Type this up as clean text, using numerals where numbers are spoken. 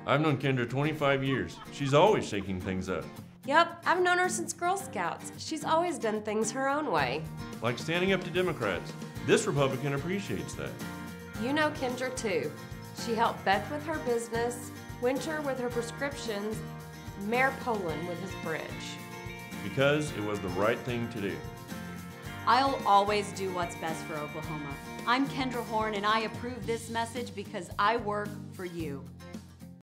I've known Kendra 25 years. She's always shaking things up. Yep, I've known her since Girl Scouts. She's always done things her own way. Like standing up to Democrats. This Republican appreciates that. You know Kendra too. She helped Beth with her business, Winter with her prescriptions, Mayor Poland with his bridge. Because it was the right thing to do. I'll always do what's best for Oklahoma. I'm Kendra Horn, and I approve this message because I work for you.